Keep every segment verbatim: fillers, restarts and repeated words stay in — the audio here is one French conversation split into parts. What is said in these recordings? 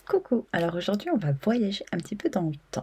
Coucou, alors aujourd'hui on va voyager un petit peu dans le temps.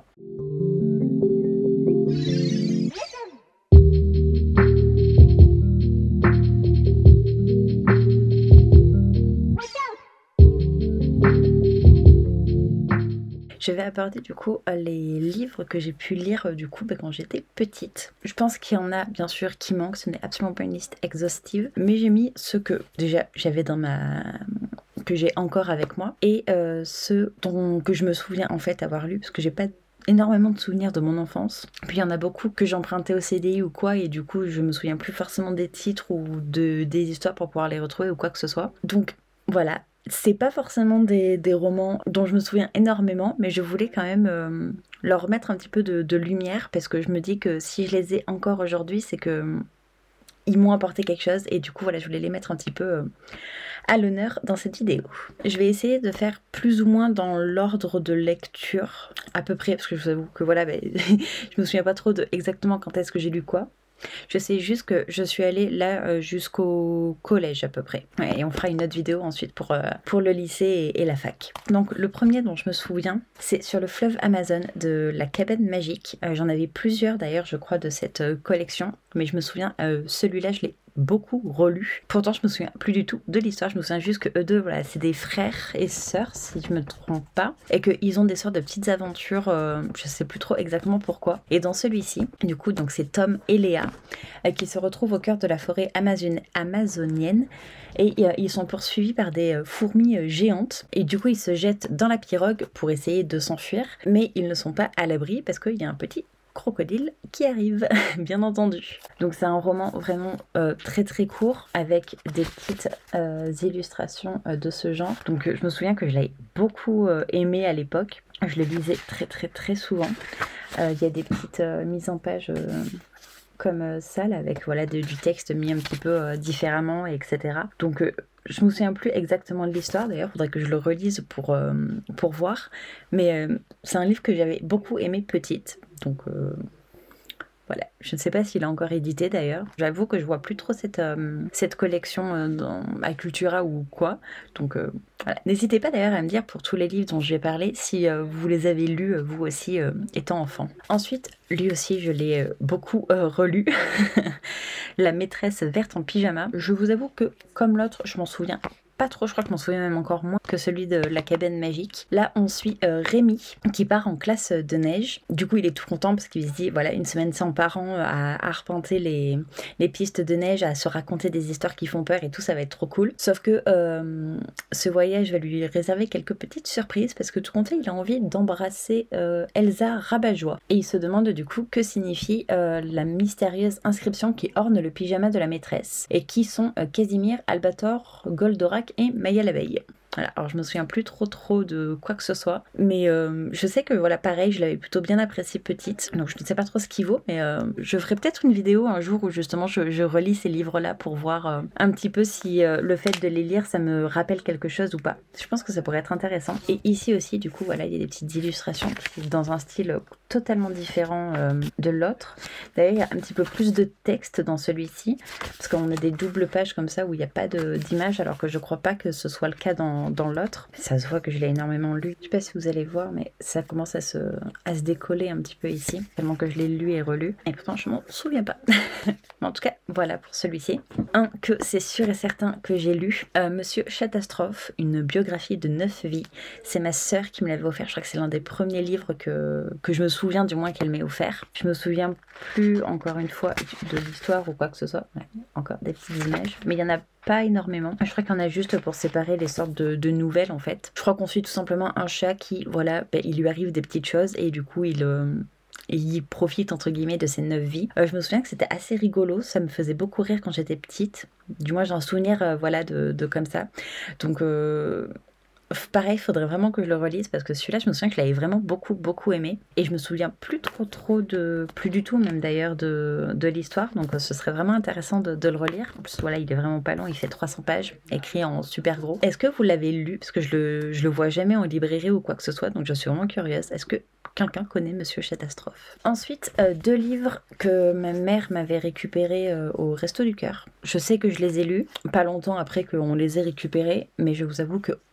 Je vais aborder du coup les livres que j'ai pu lire du coup bah, quand j'étais petite. Je pense qu'il y en a bien sûr qui manquent, ce n'est absolument pas une liste exhaustive, mais j'ai mis ceux que déjà j'avais dans ma... que j'ai encore avec moi et euh, ceux dont que je me souviens en fait avoir lu parce que j'ai pas énormément de souvenirs de mon enfance. Puis il y en a beaucoup que j'empruntais au C D I ou quoi et du coup je me souviens plus forcément des titres ou de, des histoires pour pouvoir les retrouver ou quoi que ce soit. Donc voilà. C'est pas forcément des, des romans dont je me souviens énormément, mais je voulais quand même euh, leur remettre un petit peu de, de lumière parce que je me dis que si je les ai encore aujourd'hui, c'est que euh, ils m'ont apporté quelque chose et du coup voilà, je voulais les mettre un petit peu euh, à l'honneur dans cette vidéo. Je vais essayer de faire plus ou moins dans l'ordre de lecture, à peu près, parce que je vous avoue que voilà, bah, je me souviens pas trop de exactement quand est-ce que j'ai lu quoi. Je sais juste que je suis allée là euh, jusqu'au collège à peu près. Ouais, et on fera une autre vidéo ensuite pour, euh, pour le lycée et, et la fac. Donc le premier dont je me souviens, c'est sur le fleuve Amazon de La Cabane Magique. Euh, J'en avais plusieurs d'ailleurs, je crois, de cette euh, collection. Mais je me souviens, euh, celui-là, je l'ai beaucoup relu. Pourtant, je me souviens plus du tout de l'histoire. Je me souviens juste que eux deux, voilà, c'est des frères et sœurs, si je me trompe pas, et qu'ils ont des sortes de petites aventures. Euh, je sais plus trop exactement pourquoi. Et dans celui-ci, du coup, donc c'est Tom et Léa euh, qui se retrouvent au cœur de la forêt amazon amazonienne. Et euh, ils sont poursuivis par des euh, fourmis euh, géantes. Et du coup, ils se jettent dans la pirogue pour essayer de s'enfuir. Mais ils ne sont pas à l'abri parce qu'il y a un petit crocodile qui arrive, bien entendu. Donc c'est un roman vraiment euh, très très court avec des petites euh, illustrations euh, de ce genre. Donc euh, je me souviens que je l'avais beaucoup euh, aimé à l'époque. Je le lisais très très très souvent. Euh, Il y a des petites euh, mises en page euh, comme euh, ça, là, avec voilà, de, du texte mis un petit peu euh, différemment, et cetera. Donc euh, je me souviens plus exactement de l'histoire, d'ailleurs, il faudrait que je le relise pour, euh, pour voir. Mais euh, c'est un livre que j'avais beaucoup aimé petite. Donc euh, voilà, je ne sais pas s'il est encore édité d'ailleurs. J'avoue que je vois plus trop cette, euh, cette collection euh, dans, à Cultura ou quoi. Donc euh, voilà. N'hésitez pas d'ailleurs à me dire pour tous les livres dont je vais parler si euh, vous les avez lus euh, vous aussi euh, étant enfant. Ensuite, lui aussi je l'ai euh, beaucoup euh, relu. La maîtresse verte en pyjama. Je vous avoue que comme l'autre, je m'en souviens pas trop, je crois que je m'en souviens même encore moins que celui de La Cabane Magique. Là, on suit euh, Rémi qui part en classe de neige. Du coup, il est tout content parce qu'il se dit, voilà, une semaine sans parents à arpenter les, les pistes de neige, à se raconter des histoires qui font peur et tout, ça va être trop cool. Sauf que euh, ce voyage va lui réserver quelques petites surprises parce que tout compte fait, il a envie d'embrasser euh, Elsa Rabat-Joie. Et il se demande du coup que signifie euh, la mystérieuse inscription qui orne le pyjama de la maîtresse et qui sont euh, Casimir, Albator, Goldorak et Maya l'abeille. Voilà, alors je me souviens plus trop trop de quoi que ce soit, mais euh, je sais que voilà, pareil, je l'avais plutôt bien apprécié petite, donc je ne sais pas trop ce qu'il vaut, mais euh, je ferai peut-être une vidéo un jour où justement je, je relis ces livres-là pour voir euh, un petit peu si euh, le fait de les lire, ça me rappelle quelque chose ou pas. Je pense que ça pourrait être intéressant. Et ici aussi, du coup, voilà, il y a des petites illustrations dans un style totalement différent euh, de l'autre. D'ailleurs, il y a un petit peu plus de texte dans celui-ci, parce qu'on a des doubles pages comme ça où il n'y a pas d'image, alors que je crois pas que ce soit le cas dans dans l'autre. Ça se voit que je l'ai énormément lu. Je sais pas si vous allez voir, mais ça commence à se, à se décoller un petit peu ici, tellement que je l'ai lu et relu. Et pourtant, je m'en souviens pas. Mais en tout cas, voilà pour celui-ci. Un que c'est sûr et certain que j'ai lu, euh, Monsieur Catastrophe, une biographie de neuf vies. C'est ma sœur qui me l'avait offert. Je crois que c'est l'un des premiers livres que, que je me souviens du moins qu'elle m'ait offert. Je me souviens plus, encore une fois, de l'histoire ou quoi que ce soit. Ouais, encore des petites images. Mais il y en a pas énormément. Je crois qu'il y en a juste pour séparer les sortes de, de nouvelles en fait. Je crois qu'on suit tout simplement un chat qui, voilà, ben, il lui arrive des petites choses et du coup il... Euh, et il profite entre guillemets de ses neuf vies. Euh, je me souviens que c'était assez rigolo, ça me faisait beaucoup rire quand j'étais petite. Du moins j'ai un souvenir euh, voilà, de, de comme ça. Donc euh, pareil, il faudrait vraiment que je le relise parce que celui-là, je me souviens que je l'avais vraiment beaucoup, beaucoup aimé. Et je me souviens plus trop, trop de... plus du tout même d'ailleurs de, de l'histoire. Donc ce serait vraiment intéressant de, de le relire. En plus, voilà, il est vraiment pas long, il fait trois cents pages, écrit en super gros. Est-ce que vous l'avez lu? Parce que je le, je le vois jamais en librairie ou quoi que ce soit, donc je suis vraiment curieuse. Est-ce que quelqu'un connaît Monsieur Catastrophe? Ensuite, euh, deux livres que ma mère m'avait récupérés euh, au Resto du Cœur. Je sais que je les ai lus, pas longtemps après qu'on les ait récupérés, mais je vous avoue que à aucun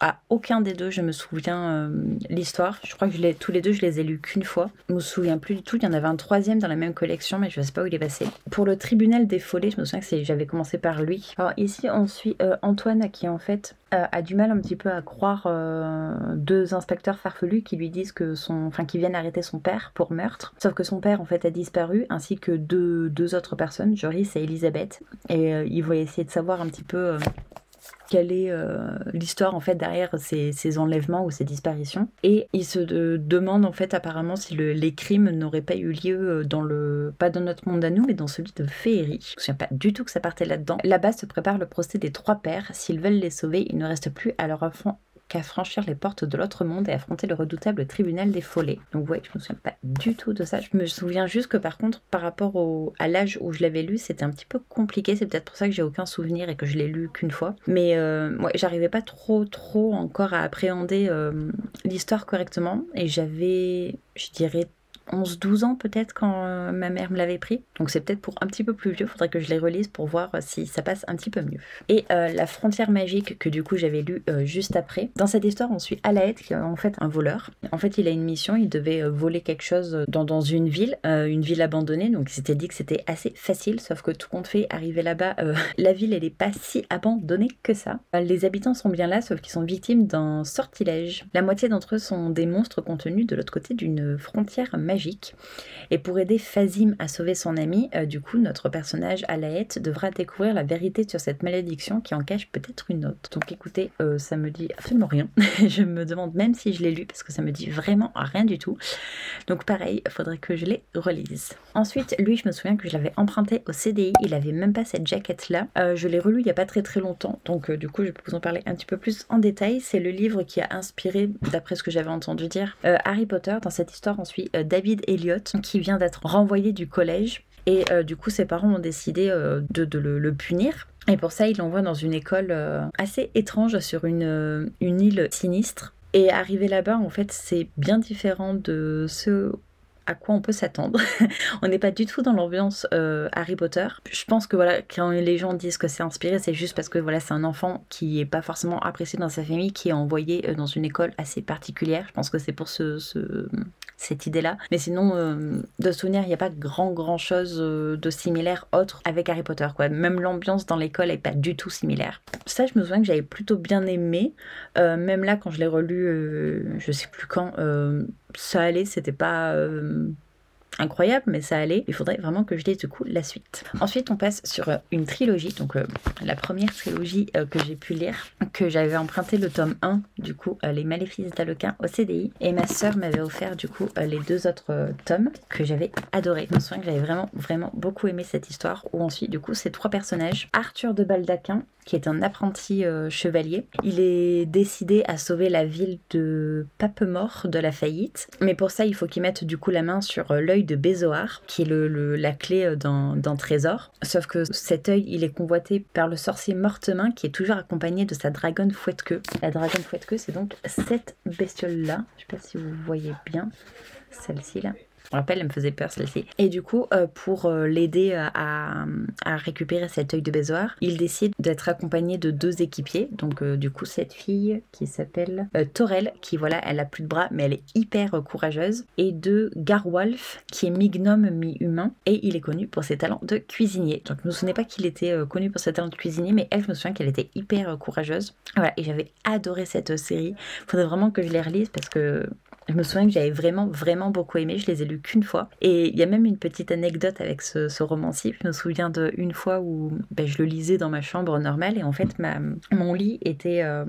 aucun des deux, je me souviens euh, l'histoire. Je crois que je les, tous les deux, je les ai lus qu'une fois. Je me souviens plus du tout. Il y en avait un troisième dans la même collection, mais je ne sais pas où il est passé. Pour le tribunal des follets, je me souviens que j'avais commencé par lui. Alors ici, on suit euh, Antoine qui en fait euh, a du mal un petit peu à croire euh, deux inspecteurs farfelus qui lui disent que son, enfin qui viennent arrêter son père pour meurtre. Sauf que son père en fait a disparu, ainsi que deux, deux autres personnes, Joris et Elisabeth. Et euh, ils vont essayer de savoir un petit peu euh, quelle est euh, l'histoire en fait derrière ces, ces enlèvements ou ces disparitions. Et ils se de, demandent en fait apparemment si le, les crimes n'auraient pas eu lieu dans le, pas dans notre monde à nous, mais dans celui de Féerie. Je ne me souviens pas du tout que ça partait là-dedans. Là-bas se prépare le procès des trois pères. S'ils veulent les sauver, il ne reste plus à leur enfant qu'à franchir les portes de l'autre monde et affronter le redoutable tribunal des follets. Donc ouais, je me souviens pas du tout de ça. Je me souviens juste que par contre, par rapport au, à l'âge où je l'avais lu, c'était un petit peu compliqué. C'est peut-être pour ça que j'ai aucun souvenir et que je l'ai lu qu'une fois. Mais euh, ouais, j'arrivais pas trop trop encore à appréhender euh, l'histoire correctement. Et j'avais, je dirais, onze douze ans peut-être quand euh, ma mère me l'avait pris. Donc c'est peut-être pour un petit peu plus vieux, faudrait que je les relise pour voir euh, si ça passe un petit peu mieux. Et euh, La frontière magique que du coup j'avais lu euh, juste après. Dans cette histoire on suit Alaed qui est en fait un voleur. En fait il a une mission, il devait euh, voler quelque chose dans, dans une ville, euh, une ville abandonnée. Donc il s'était dit que c'était assez facile, sauf que tout compte fait, arrivé là-bas, euh, la ville elle est pas si abandonnée que ça. Euh, les habitants sont bien là, sauf qu'ils sont victimes d'un sortilège. La moitié d'entre eux sont des monstres contenus de l'autre côté d'une frontière magique. Magique. Et pour aider Fazim à sauver son ami, euh, du coup, notre personnage Alaed devra découvrir la vérité sur cette malédiction qui en cache peut-être une autre. Donc écoutez, euh, ça me dit absolument rien. Je me demande même si je l'ai lu parce que ça me dit vraiment rien du tout. Donc pareil, il faudrait que je les relise. Ensuite, lui, je me souviens que je l'avais emprunté au C D I. Il avait même pas cette jaquette-là. Euh, je l'ai relu il y a pas très très longtemps. Donc euh, du coup, je peux vous en parler un petit peu plus en détail. C'est le livre qui a inspiré, d'après ce que j'avais entendu dire, euh, Harry Potter. Dans cette histoire, on suit euh, David Elliot qui vient d'être renvoyé du collège et euh, du coup ses parents ont décidé euh, de, de le, le punir et pour ça il l'envoie dans une école euh, assez étrange sur une, euh, une île sinistre. Et arrivé là-bas en fait c'est bien différent de ce à quoi on peut s'attendre. On n'est pas du tout dans l'ambiance euh, Harry Potter. Je pense que voilà, quand les gens disent que c'est inspiré, c'est juste parce que voilà, c'est un enfant qui est pas forcément apprécié dans sa famille, qui est envoyé euh, dans une école assez particulière. Je pense que c'est pour ce, ce, cette idée-là. Mais sinon, euh, de souvenir, il n'y a pas grand grand chose euh, de similaire autre avec Harry Potter, quoi. Même l'ambiance dans l'école n'est pas du tout similaire. Ça, je me souviens que j'avais plutôt bien aimé. Euh, même là, quand je l'ai relu, euh, je sais plus quand, euh, ça allait, c'était pas euh, incroyable, mais ça allait. Il faudrait vraiment que je lise du coup la suite. Ensuite, on passe sur euh, une trilogie, donc euh, la première trilogie euh, que j'ai pu lire, que j'avais emprunté le tome un, du coup, euh, Les Maléfices d'Aloquin au C D I, et ma sœur m'avait offert du coup euh, les deux autres euh, tomes que j'avais adoré. Je me souviens que j'avais vraiment, vraiment beaucoup aimé cette histoire, où on suit du coup ces trois personnages. Arthur de Baldaquin, qui est un apprenti euh, chevalier. Il est décidé à sauver la ville de Papemort de la faillite, mais pour ça il faut qu'il mette du coup la main sur euh, l'œil de Bézoard, qui est le, le, la clé d'un, d'un trésor. Sauf que cet œil il est convoité par le sorcier Mortemin, qui est toujours accompagné de sa dragonne Fouette-Queue. La dragonne Fouette-Queue, c'est donc cette bestiole là, je sais pas si vous voyez bien, celle-ci là. Je me rappelle, elle me faisait peur celle-ci. Et du coup, euh, pour euh, l'aider à, à récupérer cet œil de Bézoard, il décide d'être accompagné de deux équipiers. Donc euh, du coup, cette fille qui s'appelle euh, Torel, qui voilà, elle a plus de bras, mais elle est hyper euh, courageuse. Et de Garwolf, qui est mi-gnome, mi-humain. Et il est connu pour ses talents de cuisinier. Donc je me souvenais pas qu'il était euh, connu pour ses talents de cuisinier, mais elle, je me souviens qu'elle était hyper euh, courageuse. Voilà, et j'avais adoré cette euh, série. Faudrait vraiment que je les relise parce que je me souviens que j'avais vraiment, vraiment beaucoup aimé. Je les ai lus qu'une fois. Et il y a même une petite anecdote avec ce, ce roman-ci. Je me souviens d'une fois où ben, je le lisais dans ma chambre normale et en fait, ma, mon lit était, euh,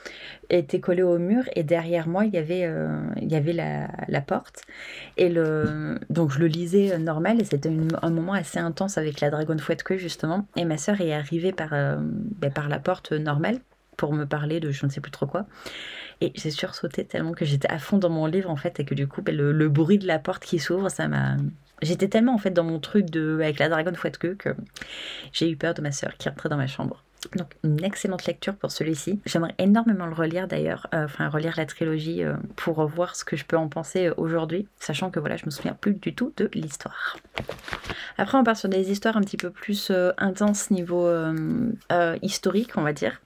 était collé au mur et derrière moi, il y avait, euh, il y avait la, la porte. Et le, donc, je le lisais normal et c'était une, un moment assez intense avec la dragonne Fouette-Queue, justement. Et ma sœur est arrivée par, euh, ben, par la porte normale pour me parler de je ne sais plus trop quoi. Et j'ai sursauté tellement que j'étais à fond dans mon livre en fait et que du coup ben, le, le bruit de la porte qui s'ouvre, ça m'a... J'étais tellement en fait dans mon truc de avec la dragonne Fouette-Queue que j'ai eu peur de ma sœur qui rentrait dans ma chambre. Donc une excellente lecture pour celui-ci. J'aimerais énormément le relire d'ailleurs, euh, enfin relire la trilogie euh, pour voir ce que je peux en penser euh, aujourd'hui, sachant que voilà, je me souviens plus du tout de l'histoire. Après on part sur des histoires un petit peu plus euh, intenses niveau euh, euh, historique on va dire.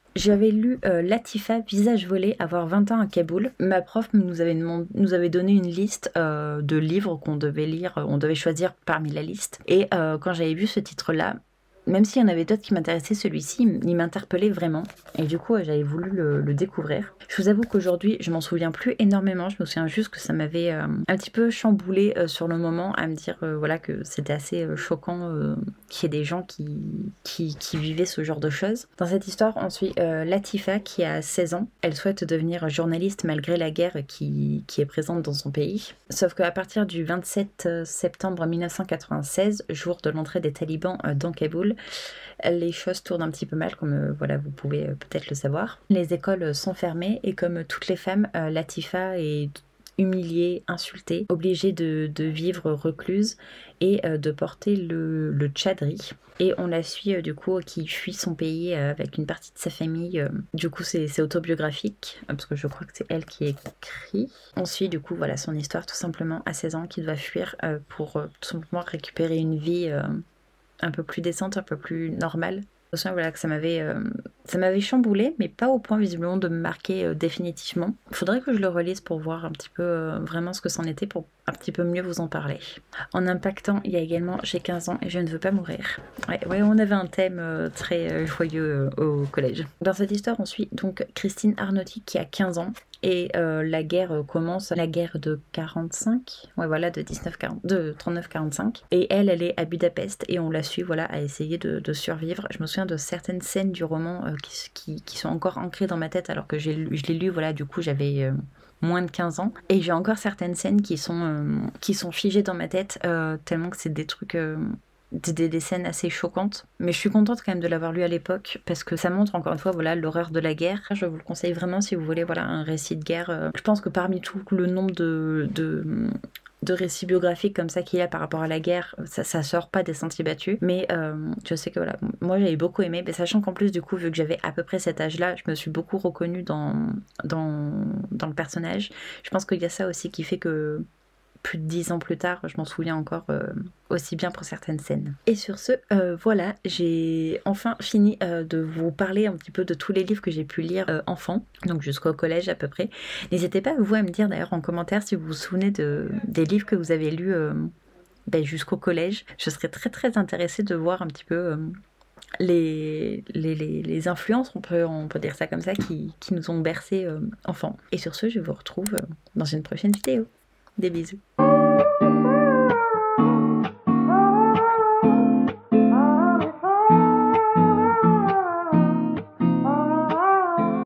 J'avais lu euh, Latifa, Visage volé, avoir vingt ans à Kaboul. Ma prof nous avait, demandé, nous avait donné une liste euh, de livres qu'on devait lire, on devait choisir parmi la liste. Et euh, quand j'avais vu ce titre-là, même s'il y en avait d'autres qui m'intéressaient, celui-ci, il m'interpellait vraiment. Et du coup, j'avais voulu le, le découvrir. Je vous avoue qu'aujourd'hui, je m'en souviens plus énormément. Je me souviens juste que ça m'avait euh, un petit peu chamboulé euh, sur le moment, à me dire euh, voilà, que c'était assez euh, choquant euh, qu'il y ait des gens qui, qui, qui vivaient ce genre de choses. Dans cette histoire, on suit euh, Latifa qui a seize ans. Elle souhaite devenir journaliste malgré la guerre qui, qui est présente dans son pays. Sauf qu'à partir du vingt-sept septembre mille neuf cent quatre-vingt-seize, jour de l'entrée des talibans euh, dans Kaboul, les choses tournent un petit peu mal, comme euh, voilà, vous pouvez euh, peut-être le savoir. Les écoles sont fermées et comme toutes les femmes, euh, Latifa est humiliée, insultée, obligée de, de vivre recluse et euh, de porter le, le tchadri. Et on la suit euh, du coup qui fuit son pays euh, avec une partie de sa famille. Euh, du coup c'est autobiographique, euh, parce que je crois que c'est elle qui écrit. On suit du coup voilà son histoire tout simplement à seize ans qui doit fuir euh, pour euh, tout simplement récupérer une vie euh, un peu plus décente, un peu plus normale. Je me souviens voilà, que ça m'avait euh, ça m'avait chamboulé, mais pas au point visiblement de me marquer euh, définitivement. Il faudrait que je le relise pour voir un petit peu euh, vraiment ce que c'en était, pour un petit peu mieux vous en parler. En impactant, il y a également « J'ai quinze ans et je ne veux pas mourir ». Ouais, ouais, on avait un thème euh, très euh, joyeux euh, au collège. Dans cette histoire, on suit donc Christine Arnauty qui a quinze ans. Et euh, la guerre commence, la guerre de quarante-cinq, ouais voilà, de, de trente-neuf quarante-cinq. Et elle, elle est à Budapest et on la suit voilà, à essayer de, de survivre. Je me souviens de certaines scènes du roman euh, qui, qui, qui sont encore ancrées dans ma tête alors que je l'ai lu, voilà, du coup j'avais euh, moins de quinze ans. Et j'ai encore certaines scènes qui sont, euh, qui sont figées dans ma tête euh, tellement que c'est des trucs... Euh, Des, des scènes assez choquantes, mais je suis contente quand même de l'avoir lu à l'époque parce que ça montre encore une fois voilà l'horreur de la guerre. Je vous le conseille vraiment si vous voulez voilà un récit de guerre. Je pense que parmi tout le nombre de, de, de récits biographiques comme ça qu'il y a par rapport à la guerre, ça, ça sort pas des sentiers battus, mais euh, je sais que voilà, moi j'avais beaucoup aimé, mais sachant qu'en plus du coup vu que j'avais à peu près cet âge-là, je me suis beaucoup reconnue dans, dans, dans le personnage. Je pense qu'il y a ça aussi qui fait que plus de dix ans plus tard, je m'en souviens encore euh, aussi bien pour certaines scènes. Et sur ce, euh, voilà, j'ai enfin fini euh, de vous parler un petit peu de tous les livres que j'ai pu lire euh, enfant, donc jusqu'au collège à peu près. N'hésitez pas, vous, à me dire d'ailleurs en commentaire si vous vous souvenez de, des livres que vous avez lus euh, ben, jusqu'au collège. Je serais très très intéressée de voir un petit peu... Euh, Les, les, les, les influences, on peut, on peut dire ça comme ça, qui, qui nous ont bercés euh, enfants. Et sur ce, je vous retrouve euh, dans une prochaine vidéo. Des bisous.